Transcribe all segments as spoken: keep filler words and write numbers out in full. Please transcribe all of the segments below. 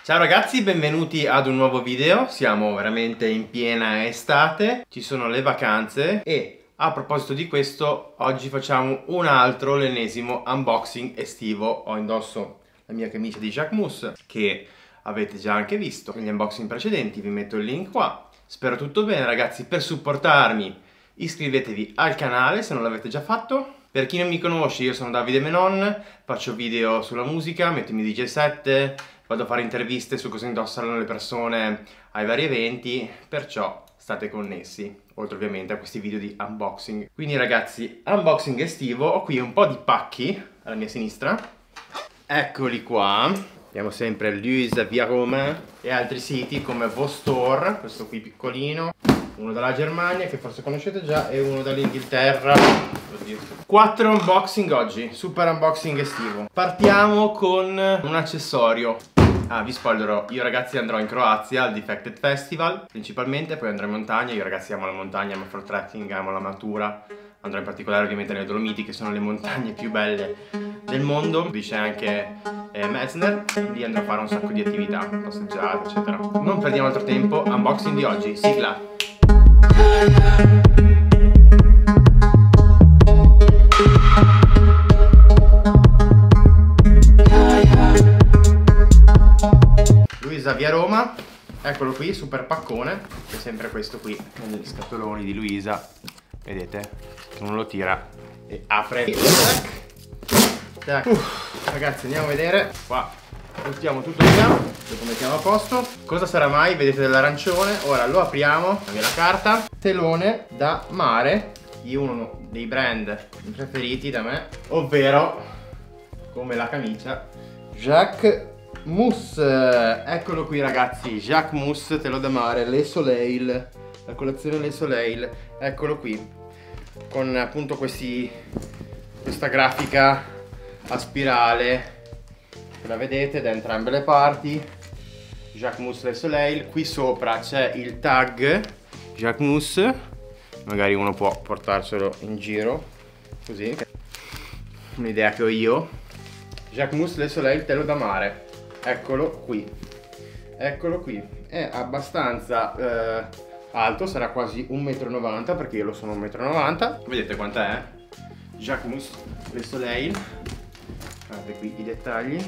Ciao ragazzi, benvenuti ad un nuovo video. Siamo veramente in piena estate, ci sono le vacanze e a proposito di questo oggi facciamo un altro, l'ennesimo unboxing estivo. Ho indosso la mia camicia di Jacquemus che avete già anche visto negli unboxing precedenti, vi metto il link qua. Spero tutto bene ragazzi. Per supportarmi iscrivetevi al canale se non l'avete già fatto. Per chi non mi conosce, io sono Davide Menon, faccio video sulla musica, metto i miei D J set, vado a fare interviste su cosa indossano le persone ai vari eventi, perciò state connessi, oltre ovviamente a questi video di unboxing. Quindi ragazzi, unboxing estivo, ho qui un po' di pacchi alla mia sinistra, eccoli qua, abbiamo sempre Louis via Roma e altri siti come Vostore, questo qui piccolino, uno dalla Germania che forse conoscete già e uno dall'Inghilterra. Quattro unboxing oggi, super unboxing estivo. Partiamo con un accessorio. Ah, vi spoilerò, io ragazzi andrò in Croazia al Defected Festival principalmente, poi andrò in montagna. Io ragazzi amo la montagna, amo fare trekking, amo la natura. Andrò in particolare ovviamente nelle Dolomiti, che sono le montagne più belle del mondo. Dice anche eh, Messner, lì andrò a fare un sacco di attività, passeggiate eccetera. Non perdiamo altro tempo, unboxing di oggi, sigla! Luisa via Roma, eccolo qui, super paccone. C'è sempre questo qui negli scatoloni di Luisa, vedete? Uno lo tira e apre. Tac. Uff, ragazzi andiamo a vedere. Qua buttiamo tutto via, dopo mettiamo a posto. Cosa sarà mai? Vedete dell'arancione. Ora lo apriamo, via la carta. Telone da mare di uno dei brand preferiti da me, ovvero come la camicia Jacquemus. Eccolo qui ragazzi, Jacquemus Telo da mare, Le Soleil, la collezione Le Soleil. Eccolo qui con appunto questi questa grafica a spirale, la vedete da entrambe le parti, Jacquemus Le Soleil. Qui sopra c'è il tag Jacquemus, magari uno può portarselo in giro così, un'idea che ho io. Jacquemus Le Soleil Telo da mare, eccolo qui, eccolo qui. È abbastanza eh, alto, sarà quasi un metro e novanta perché io lo sono un metro e novanta. Vedete quant'è? Jacquemus Le Soleil, guardate qui i dettagli.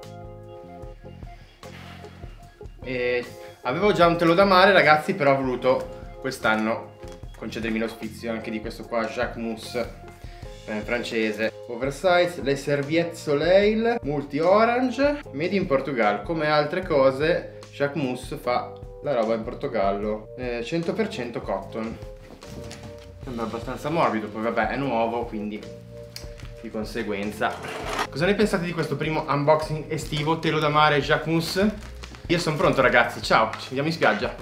E avevo già un telo da mare ragazzi, però ho voluto quest'anno concedermi lo sfizio anche di questo qua, Jacquemus eh, francese, oversize, le serviette Soleil multi orange, made in Portugal. Come altre cose Jacquemus fa la roba in Portogallo, eh, cento per cento cotton, sembra abbastanza morbido, poi vabbè è nuovo quindi di conseguenza. Cosa ne pensate di questo primo unboxing estivo telo da mare Jacquemus? Io sono pronto ragazzi, ciao, ci vediamo in spiaggia.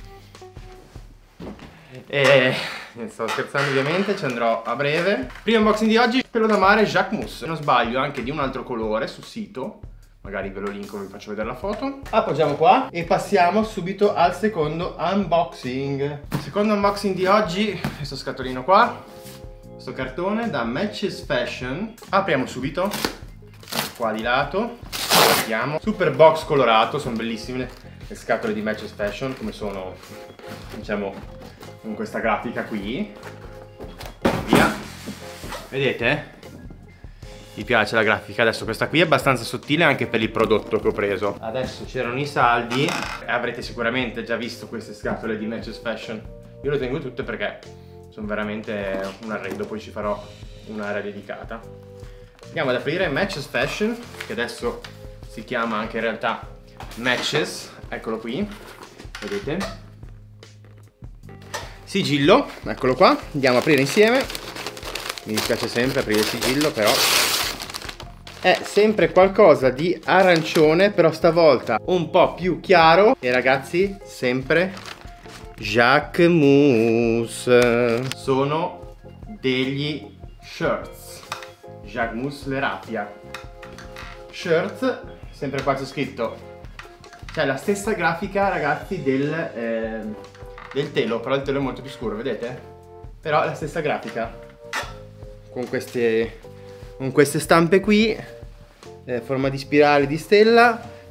E sto scherzando ovviamente, ci andrò a breve. Primo unboxing di oggi, telo da mare Jacquemus. Se non sbaglio anche di un altro colore sul sito, magari ve lo linko, vi faccio vedere la foto. Appoggiamo qua e passiamo subito al secondo unboxing. Secondo unboxing di oggi, questo scatolino qua, questo cartone da Matches Fashion. Apriamo subito, qua di lato. Vediamo. Super box colorato, sono bellissime le, le scatole di Matches Fashion, come sono, diciamo, con questa grafica qui. Via. Vedete? Mi piace la grafica. Adesso questa qui è abbastanza sottile anche per il prodotto che ho preso. Adesso c'erano i saldi. Avrete sicuramente già visto queste scatole di Matches Fashion. Io le tengo tutte perché sono veramente un arredo, poi ci farò un'area dedicata. Andiamo ad aprire Matches Fashion, che adesso si chiama anche in realtà Matches, eccolo qui, vedete? Sigillo, eccolo qua, andiamo ad aprire insieme. Mi dispiace sempre aprire il sigillo, però è sempre qualcosa di arancione, però stavolta un po' più chiaro. E ragazzi, sempre Jacquemus. Sono degli shirts Jacquemus Le Raffia shirts, sempre qua c'è scritto, c'è la stessa grafica ragazzi del, eh, del telo, però il telo è molto più scuro, vedete? Però la stessa grafica con queste, con queste stampe qui, eh, forma di spirale, di stella,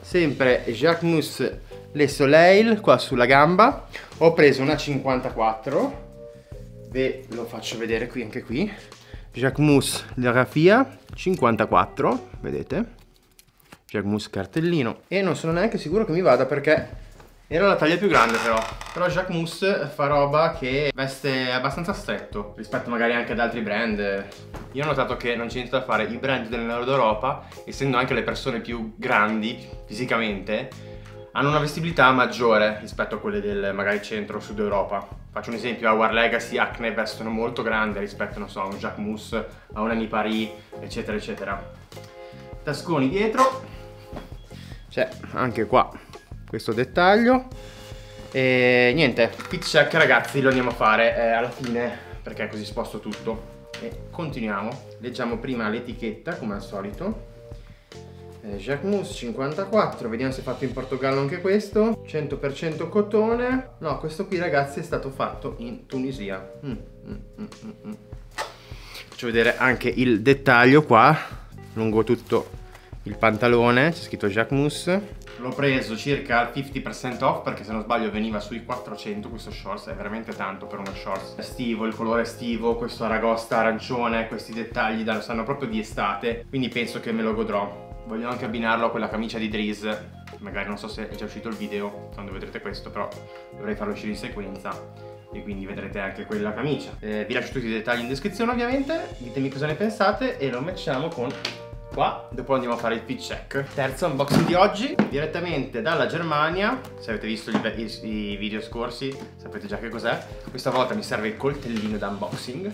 sempre Jacquemus Le Soleil qua sulla gamba. Ho preso una cinquantaquattro, ve lo faccio vedere qui, anche qui, Jacquemus La Raffia cinquantaquattro, vedete, Jacquemus cartellino, e non sono neanche sicuro che mi vada perché era la taglia più grande, però però Jacquemus fa roba che veste abbastanza stretto rispetto magari anche ad altri brand. Io ho notato che non c'è niente da fare, i brand del nord Europa, essendo anche le persone più grandi fisicamente, hanno una vestibilità maggiore rispetto a quelle del magari centro o sud Europa. Faccio un esempio: Our Legacy, Acne vestono molto grande rispetto, non so, a un Jacquemus, a un Ami Paris, eccetera eccetera. Tasconi dietro, c'è anche qua questo dettaglio. E niente, fit check ragazzi lo andiamo a fare eh, alla fine, perché così sposto tutto. E continuiamo. Leggiamo prima l'etichetta come al solito. eh, Jacquemus cinquantaquattro, vediamo se è fatto in Portogallo anche questo. Cento per cento cotone. No, questo qui ragazzi è stato fatto in Tunisia. mm, mm, mm, mm, mm. Faccio vedere anche il dettaglio qua lungo tutto il pantalone, c'è scritto Jacquemus. L'ho preso circa al cinquanta per cento off perché se non sbaglio veniva sui quattrocento. Questo shorts è veramente tanto per uno shorts estivo, il colore estivo, questo aragosta arancione, questi dettagli danno, sanno proprio di estate, quindi penso che me lo godrò. Voglio anche abbinarlo a quella camicia di Dries, magari non so se è già uscito il video quando vedrete questo, però dovrei farlo uscire in sequenza e quindi vedrete anche quella camicia. Eh, vi lascio tutti i dettagli in descrizione ovviamente, ditemi cosa ne pensate e lo matchiamo con qua, dopo andiamo a fare il fit check. Terzo unboxing di oggi, direttamente dalla Germania. Se avete visto i, i, i video scorsi sapete già che cos'è. Questa volta mi serve il coltellino da unboxing.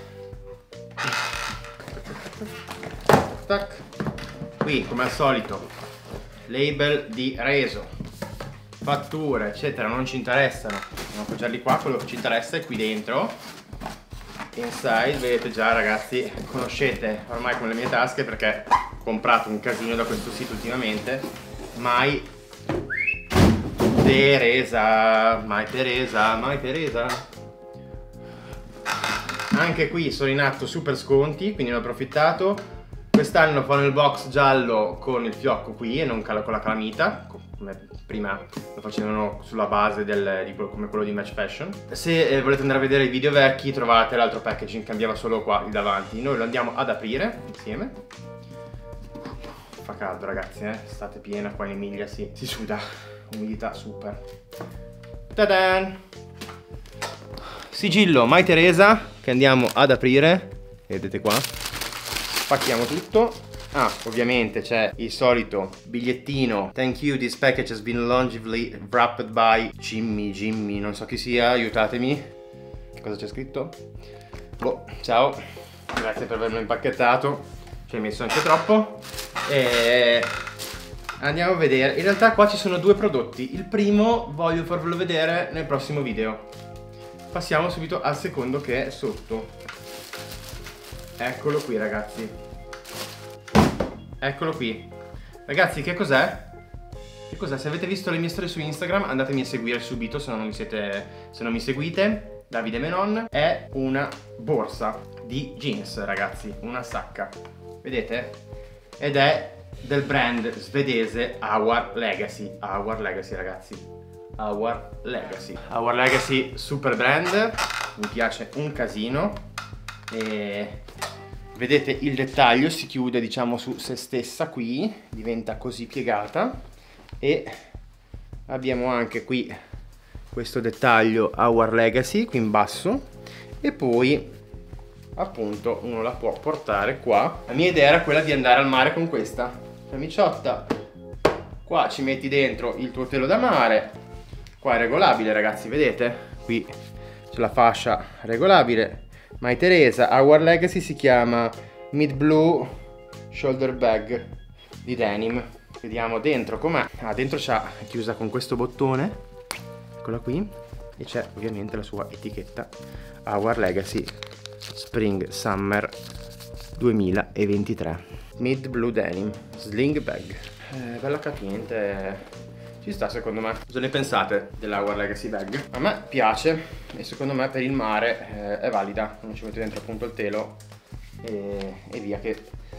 Tac. Qui come al solito label di reso, fatture eccetera non ci interessano, andiamo a appoggiarli qua. Quello che ci interessa è qui dentro. Inside, vedete già ragazzi, conoscete ormai con le mie tasche perché ho comprato un casino da questo sito ultimamente. My Teresa, My Teresa, My Teresa. Anche qui sono in atto super sconti, quindi ne ho approfittato. Quest'anno fanno il box giallo con il fiocco qui e non con la calamita, come prima lo facevano sulla base del, di quello, come quello di Match Fashion. Se eh, volete andare a vedere i video vecchi trovate l'altro packaging, cambiava solo qua il davanti. Noi lo andiamo ad aprire insieme. Fa caldo ragazzi, eh? Estate piena qua in Emilia, sì, si suda, umidità super. Ta-dan! Sigillo My Teresa che andiamo ad aprire, vedete qua. Spacchiamo tutto. Ah, ovviamente c'è il solito bigliettino. Thank you, this package has been longevely wrapped by Jimmy, Jimmy, non so chi sia, aiutatemi. Che cosa c'è scritto? Boh, ciao. Grazie per averlo impacchettato. Ci hai messo anche troppo. E andiamo a vedere. In realtà qua ci sono due prodotti. Il primo voglio farvelo vedere nel prossimo video. Passiamo subito al secondo che è sotto. Eccolo qui ragazzi. Eccolo qui. Ragazzi, che cos'è? Che cos'è? Se avete visto le mie storie su Instagram andatemi a seguire subito se non mi siete, se non mi seguite. Davide Menon. È una borsa di jeans ragazzi, una sacca. Vedete? Ed è del brand svedese Our Legacy. Our Legacy ragazzi. Our Legacy. Our Legacy super brand. Mi piace un casino. E vedete il dettaglio, si chiude diciamo su se stessa qui, diventa così piegata. E abbiamo anche qui questo dettaglio Our Legacy qui in basso. E poi appunto uno la può portare qua. La mia idea era quella di andare al mare con questa camiciotta. Qua ci metti dentro il tuo telo da mare. Qua è regolabile ragazzi, vedete? Qui c'è la fascia regolabile. My Teresa. Our Legacy si chiama Mid Blue Shoulder Bag di denim. Vediamo dentro com'è. Ah, dentro c'ha, è chiusa con questo bottone, eccola qui, e c'è ovviamente la sua etichetta Our Legacy Spring Summer duemilaventitré. Mid Blue Denim Sling Bag. Eh, bella capiente. Ci sta secondo me. Cosa ne pensate dell'Hour Legacy Bag? A me piace e secondo me per il mare eh, è valida. Non ci metto dentro appunto il telo e, e via che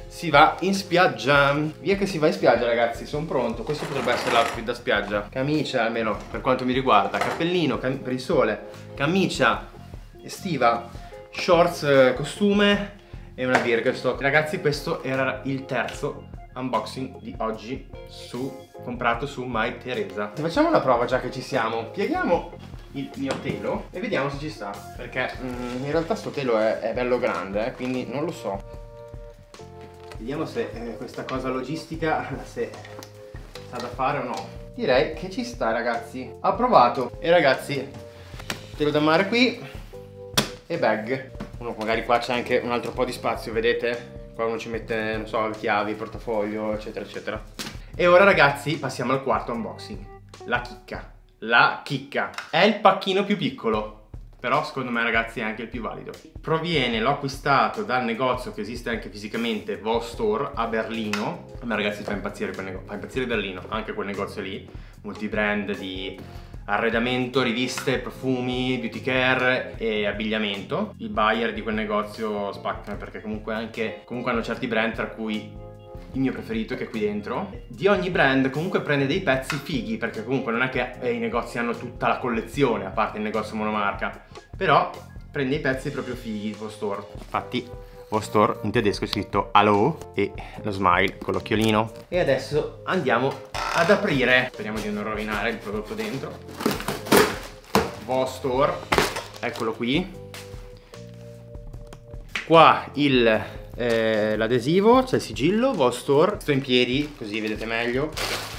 si va in spiaggia. Via che si va in spiaggia, ragazzi, sono pronto. Questo potrebbe essere l'outfit da spiaggia. Camicia, almeno per quanto mi riguarda, cappellino cam per il sole, camicia estiva, shorts, eh, costume e una Birkenstock. Ragazzi, questo era il terzo unboxing di oggi su comprato su MyTheresa. Facciamo una prova già che ci siamo. Pieghiamo il mio telo e vediamo se ci sta, perché mm, in realtà sto telo è, è bello grande, eh, quindi non lo so. Vediamo se eh, questa cosa logistica se sa da fare o no. Direi che ci sta, ragazzi. Approvato. E ragazzi, telo da mare qui e bag. Uno magari qua c'è anche un altro po' di spazio, vedete? Qua uno ci mette, non so, chiavi, portafoglio, eccetera eccetera. E ora, ragazzi, passiamo al quarto unboxing. La chicca. La chicca. È il pacchino più piccolo, però secondo me, ragazzi, è anche il più valido. Proviene, l'ho acquistato dal negozio che esiste anche fisicamente, Vostore, a Berlino. A me, ragazzi, fa impazzire quel negozio, fa impazzire Berlino, anche quel negozio lì. Multibrand di arredamento, riviste, profumi, beauty care e abbigliamento. I buyer di quel negozio spaccano, perché comunque anche comunque hanno certi brand, tra cui il mio preferito che è qui dentro. Di ogni brand comunque prende dei pezzi fighi, perché comunque non è che eh, i negozi hanno tutta la collezione, a parte il negozio monomarca, però prende i pezzi proprio fighi, Vostore. Infatti Vostore in tedesco è scritto Hallo e lo smile con l'occhiolino. E adesso andiamo ad aprire. Speriamo di non rovinare il prodotto dentro. Vostore, eccolo qui. Qua il Eh, l'adesivo, c'è il sigillo, Vostore. Sto in piedi così vedete meglio.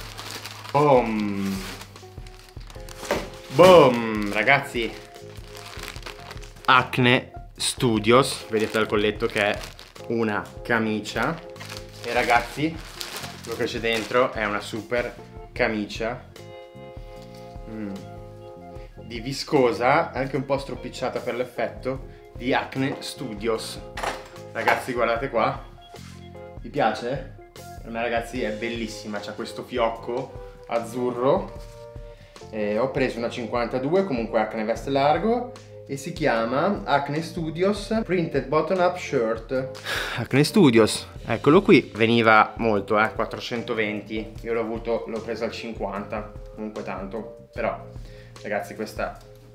Boom. Boom, ragazzi. Acne Studios, vedete dal colletto che è una camicia. E ragazzi, quello che c'è dentro è una super camicia mm. di viscosa, anche un po' stropicciata per l'effetto, di Acne Studios. Ragazzi, guardate qua. Vi piace? Per me, ragazzi, è bellissima. C'ha questo fiocco azzurro. Eh, ho preso una cinquantadue, comunque Acne veste largo, e si chiama Acne Studios Printed Button Up Shirt. Acne Studios, eccolo qui. Veniva molto, eh, quattrocentoventi. Io l'ho avuto, l'ho preso al cinquanta, comunque tanto. Però, ragazzi, questa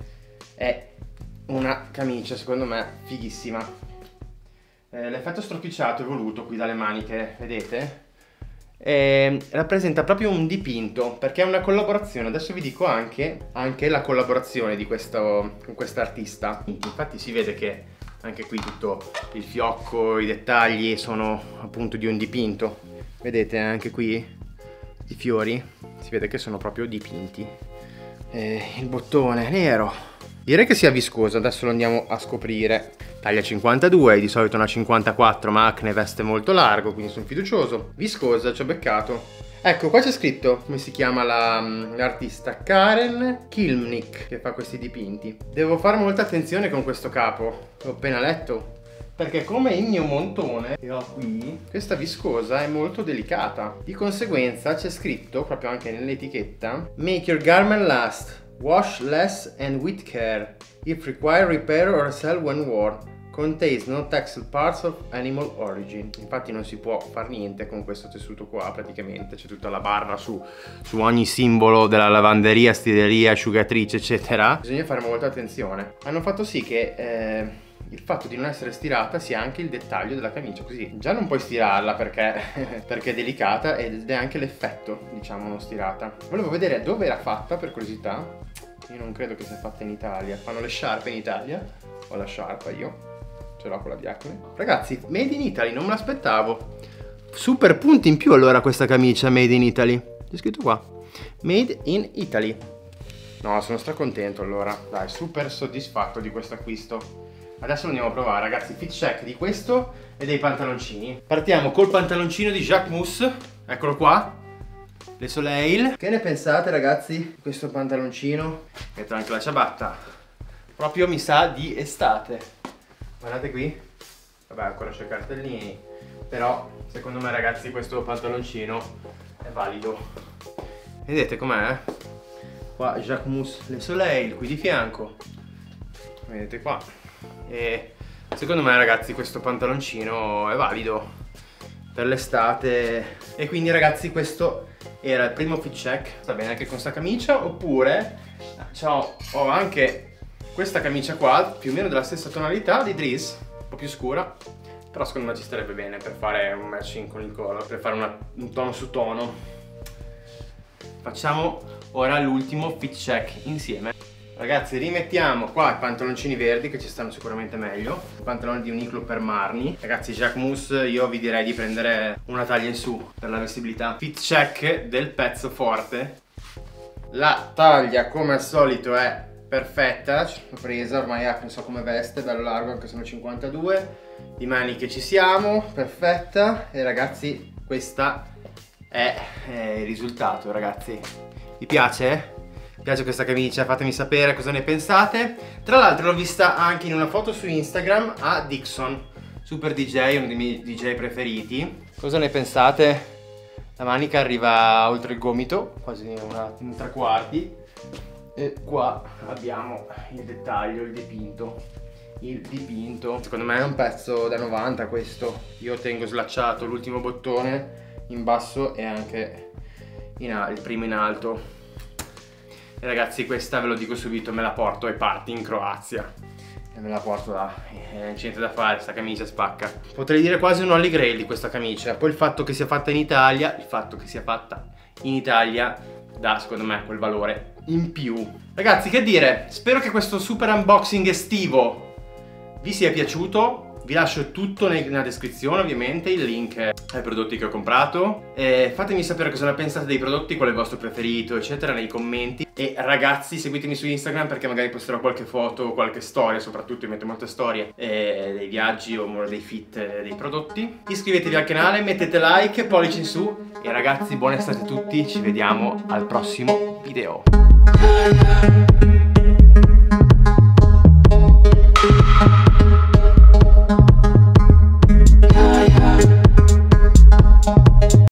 è una camicia, secondo me, fighissima. Eh, l'effetto stropicciato è voluto qui dalle maniche, vedete? Eh, rappresenta proprio un dipinto, perché è una collaborazione. Adesso vi dico anche, anche la collaborazione di questo, con quest'artista. Infatti si vede che anche qui tutto il fiocco, i dettagli sono appunto di un dipinto. Vedete anche qui i fiori, si vede che sono proprio dipinti. Eh, il bottone nero. Direi che sia viscosa, adesso lo andiamo a scoprire. Taglia cinquantadue, di solito una cinquantaquattro, ma Acne veste molto largo, quindi sono fiducioso. Viscosa, ci ho beccato. Ecco, qua c'è scritto come si chiama l'artista, Karen Kilmnik, che fa questi dipinti. Devo fare molta attenzione con questo capo, l'ho appena letto, perché come il mio montone che ho qui, questa viscosa è molto delicata. Di conseguenza c'è scritto, proprio anche nell'etichetta, Make your garment last. Wash less and with care. If require repair or sell when worn. Contains no textile parts of animal origin. Infatti non si può fare niente con questo tessuto qua, praticamente. C'è tutta la barra su, su ogni simbolo della lavanderia, stileria, asciugatrice, eccetera. Bisogna fare molta attenzione. Hanno fatto sì che eh, il fatto di non essere stirata sia anche il dettaglio della camicia, così già non puoi stirarla perché, perché è delicata, ed è anche l'effetto, diciamo, non stirata. Volevo vedere dove era fatta, per curiosità. Io non credo che sia fatta in Italia. Fanno le sciarpe in Italia. Ho la sciarpa io, ce l'ho quella di Acne. Ragazzi, made in Italy, non me l'aspettavo. Super punti in più allora questa camicia made in Italy. C'è scritto qua made in Italy. No, sono stracontento allora. Dai, super soddisfatto di questo acquisto. Adesso lo andiamo a provare, ragazzi. Fit check di questo e dei pantaloncini. Partiamo col pantaloncino di Jacquemus. Eccolo qua, Le Soleil. Che ne pensate, ragazzi, di questo pantaloncino? Metto anche la ciabatta. Proprio mi sa di estate. Guardate qui. Vabbè, ancora c'è cartellini, però secondo me, ragazzi, questo pantaloncino è valido. Vedete com'è? Qua Jacquemus Le Soleil, qui di fianco. Vedete qua. E secondo me, ragazzi, questo pantaloncino è valido. per l'estate. E quindi ragazzi, questo era il primo fit check. Sta bene anche con sta camicia. Oppure ciao, ho anche questa camicia qua, più o meno della stessa tonalità di Dries, un po' più scura, però secondo me ci starebbe bene per fare un matching con il color, per fare una, un tono su tono. Facciamo ora l'ultimo fit check insieme. Ragazzi, rimettiamo qua i pantaloncini verdi che ci stanno sicuramente meglio, i pantaloni di Uniqlo per Marni. Ragazzi, Jacquemus, io vi direi di prendere una taglia in su per la vestibilità. Fit check del pezzo forte. La taglia come al solito è perfetta, l'ho presa, ormai non so come veste, bello largo anche se sono cinquantadue. Di maniche ci siamo, perfetta. E ragazzi, questa è, è il risultato, ragazzi. Vi piace? Vi piace questa camicia? Fatemi sapere cosa ne pensate. Tra l'altro l'ho vista anche in una foto su Instagram a Dixon, super D J, uno dei miei D J preferiti. Cosa ne pensate? La manica arriva oltre il gomito, quasi una, un tre quarti. E qua abbiamo il dettaglio, il dipinto. Il dipinto. Secondo me è un pezzo da novanta questo. Io tengo slacciato l'ultimo bottone in basso e anche in alto, il primo in alto. E ragazzi, questa ve lo dico subito, me la porto ai party in Croazia. E me la porto là, eh, non c'è niente da fare, sta camicia spacca. Potrei dire quasi un Holy Grail di questa camicia. Poi il fatto che sia fatta in Italia, il fatto che sia fatta in Italia dà secondo me quel valore in più. Ragazzi, che dire, spero che questo super unboxing estivo vi sia piaciuto. Vi lascio tutto nella descrizione, ovviamente, il link ai prodotti che ho comprato. E fatemi sapere cosa ne pensate dei prodotti, qual è il vostro preferito, eccetera, nei commenti. E ragazzi, seguitemi su Instagram perché magari posterò qualche foto, qualche storia, soprattutto io metto molte storie eh, dei viaggi o dei fit eh, dei prodotti. Iscrivetevi al canale, mettete like, pollice in su. E ragazzi, buona estate a tutti, ci vediamo al prossimo video.